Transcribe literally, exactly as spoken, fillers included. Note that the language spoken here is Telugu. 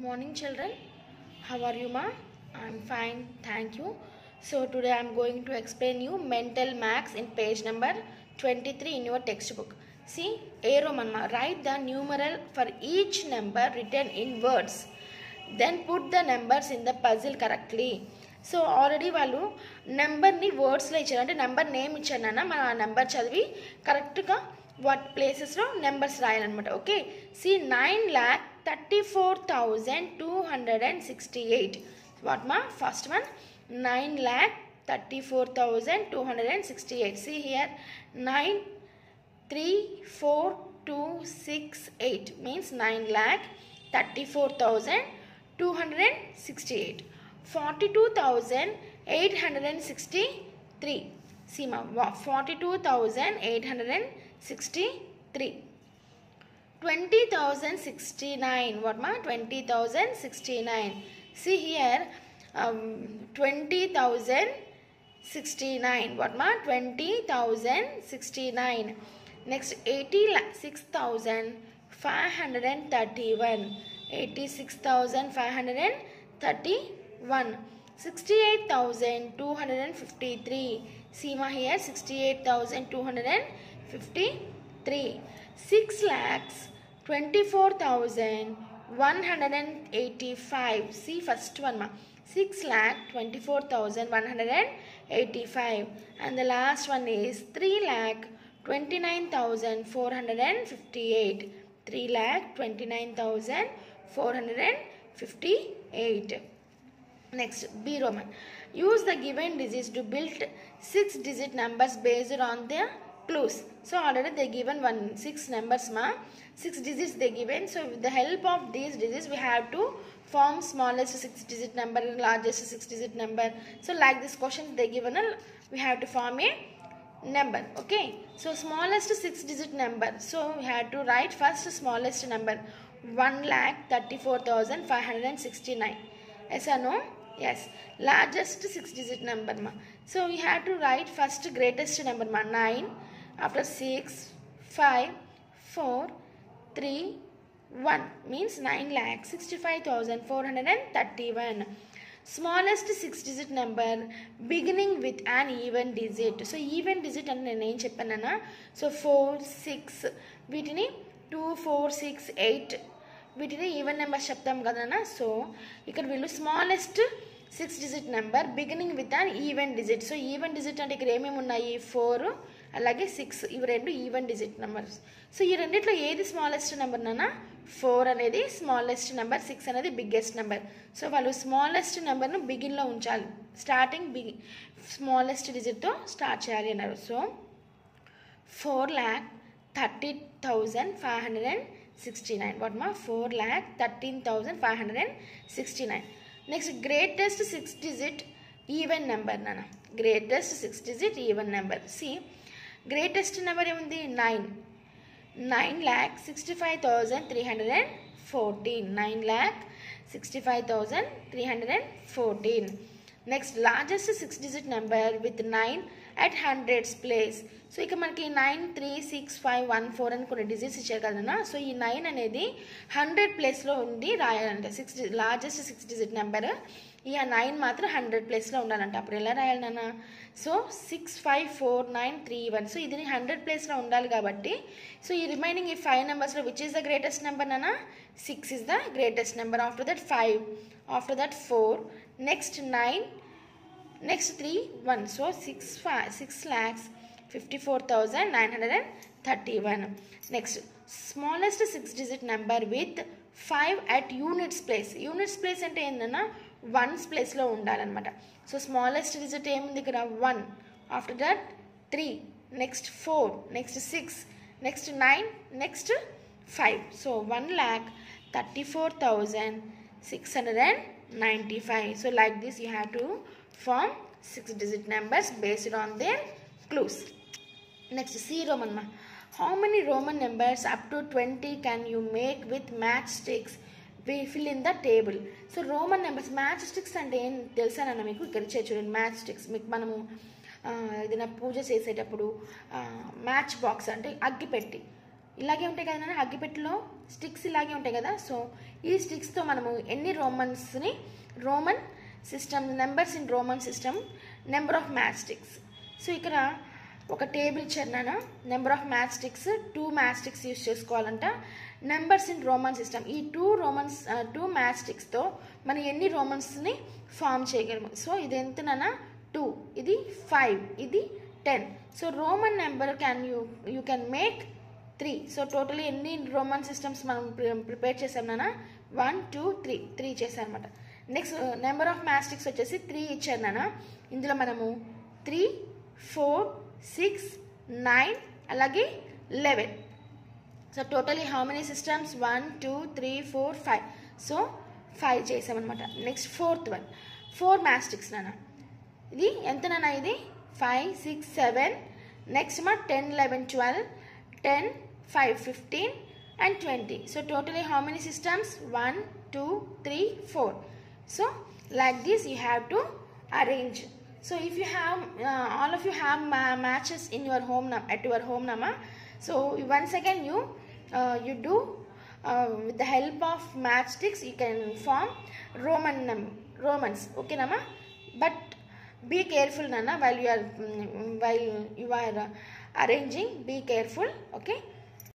Morning children, how are you ma? I am fine, thank you. So today I am going to explain you mental maths in page number twenty-three in your textbook. See, A Roman ma, write the numeral for each number written in words. Then put the numbers in the puzzle correctly. So already వాళ్ళు నెంబర్ని వర్డ్స్లో ఇచ్చారు, అంటే నెంబర్ నేమ్ ఇచ్చారు నాన్న, మనం ఆ నెంబర్ చదివి కరెక్ట్గా వాట్ ప్లేసెస్లో నెంబర్స్ రాయాలన్నమాట. Okay, see nine lakh thirty four thousand two hundred and sixty eight what మా first one nine lakh thirty four thousand two hundred and sixty eight. See here nine three four two six eight means nine lakh thirty four thousand two hundred and sixty eight. forty-two thousand eight hundred sixty-three. See ma, forty-two thousand eight hundred sixty-three. twenty thousand sixty-nine. What ma? twenty thousand sixty-nine. See here, um, twenty thousand sixty-nine. What ma? twenty thousand sixty-nine. Next, eighty-six thousand five hundred thirty-one. eighty-six thousand five hundred thirty-one. one sixty-eight thousand two hundred fifty-three. See ma here, sixty-eight thousand two hundred fifty-three. six lakhs twenty-four thousand one hundred eighty-five. See first one ma, six lakh twenty-four thousand one hundred eighty-five, and the last one is three lakh twenty-nine thousand four hundred fifty-eight. three lakh twenty-nine thousand four hundred fifty-eight. Next, B Roman. Use the given digits to build six digit numbers based on their clues. So already they given one six numbers ma, six digits they given. So with the help of these digits we have to form smallest six digit number and largest six digit number. So like this question they given a, we have to form a number. Okay, so smallest six digit number. So we have to write first smallest number one lakh thirty-four thousand five hundred sixty-nine. Yes or no? Yes. Largest six digit number ma. So we have to write first greatest number ma, nine. After six, five, four, three, one means nine lakh sixty-five thousand four hundred thirty-one. Smallest six digit number beginning with an even digit. So even digit and name cheppanana. So four, six, వీటిని two, four, six, eight వీటిని ఈవెన్ నెంబర్స్ చెప్తాం కదన్నా. సో ఇక్కడ వీళ్ళు smallest six digit number beginning with an even digit. So even digit అంటే ఇక్కడ ఏమేమి ఉన్నాయి, ఫోర్ అలాగే సిక్స్, ఇవి రెండు ఈవెన్ డిజిట్ నెంబర్స్. సో ఈ రెండిట్లో ఏది స్మాలెస్ట్ నెంబర్ నాన్న, ఫోర్ అనేది స్మాలెస్ట్ నెంబర్, సిక్స్ అనేది బిగ్గెస్ట్ నెంబర్. సో వాళ్ళు స్మాలెస్ట్ నెంబర్ను బిగిన్లో ఉంచాలి, స్టార్టింగ్ బిగి స్మాలెస్ట్ డిజిట్తో స్టార్ట్ చేయాలి అన్నారు. So four lakh thirty thousand five hundred sixty-nine. What ma? four lakh thirteen thousand five hundred sixty-nine. Next, greatest six digit even number nana. Greatest six digit even number. See, greatest number emundi nine. nine lakh sixty-five thousand three hundred fourteen. nine lakh sixty-five thousand three hundred fourteen. Next, largest six digit number with nine at hundreds place. So ఇక మనకి nine three six five one four అని కొన్ని డిజిట్స్ ఇచ్చారు కదన్నా. సో ఈ నైన్ అనేది హండ్రెడ్ ప్లేస్లో ఉండి రాయాలంట, six largest six digit number. ఈ నైన్ మాత్రం హండ్రెడ్ ప్లేస్లో ఉండాలంట. అప్పుడు ఎలా రాయాలి నాన్న? So six five four nine three one. So ఇది హండ్రెడ్ ప్లేస్లో ఉండాలి కాబట్టి సో ఈ రిమైనింగ్ ఈ ఫైవ్ నెంబర్స్లో which is the greatest number నాన్న? Six is the greatest number. After that five, after that four, next nine, next three, one. So six five six lakhs fifty-four thousand nine hundred thirty-one. Next, smallest six digit number with five at units place. Units place అంటే ఏంటన్నా వన్స్ ప్లేస్లో ఉండాలన్నమాట. సో స్మాలెస్ట్ డిజిట్ ఏముంది ఇక్కడ? One. After that three, next four, next six, next nine, next five. So one lakh thirty four thousand six hundred and ninety five. So like this you have to form six digit numbers based on their clues. Next, C Roman ma. How many Roman numbers up to twenty can you make with matchsticks? We fill in the table. So Roman numbers, matchsticks అంటే ఏం తెలుసా నన్న మీకు? ఇక్కడ చూడండి, matchsticks మీకు మనము ఏదైనా పూజ చేసేటప్పుడు మ్యాచ్ బాక్స్ అంటే అగ్గిపెట్టి, ఇలాగే ఉంటాయి కదా నాన్న, అగ్గిపెట్టెలో స్టిక్స్ ఇలాగే ఉంటాయి కదా. సో ఈ స్టిక్స్తో మనము ఎన్ని రోమన్స్ని, Roman system, numbers in Roman system, number of match sticks. So ఇక్కడ ఒక టేబుల్ ఇచ్చారు నాన్న, number of match sticks, two match sticks use చేసుకోవాలంట. నెంబర్స్ ఇన్ రోమన్ సిస్టమ్, ఈ టూ రోమన్స్ టూ మ్యాచ్ స్టిక్స్తో మనం ఎన్ని రోమన్స్ని ఫామ్ చేయగలము. సో ఇది ఎంత నాన్న, టూ, ఇది ఫైవ్, ఇది ten. So Roman number can you you can make three. So totally ఎన్ని రోమన్ సిస్టమ్స్ మనం ప్రిపేర్ చేసాం నాన్న, వన్ టూ త్రీ త్రీ చేసాం అనమాట. Next number of match sticks వచ్చేసి త్రీ ఇచ్చారు నాన్న. ఇందులో మనము త్రీ, ఫోర్, సిక్స్, నైన్, అలాగే eleven. So totally how many systems, one two three four five. So five చేసామన్నమాట. Next fourth one, four match sticks నాన్న. ఇది ఎంత నాన్న, ఇది ఫైవ్, సిక్స్, సెవెన్. నెక్స్ట్ మా ten, eleven, twelve, ten, five, fifteen and twenty. So totally how many systems, one two three four. So like this you have to arrange. So if you have uh, all of you have ma matches in your home at your home nama, so once again you uh, you do uh, with the help of matchsticks you can form Roman num Romans, okay nama. But be careful nana, while you are um, while you are uh, arranging, be careful, okay.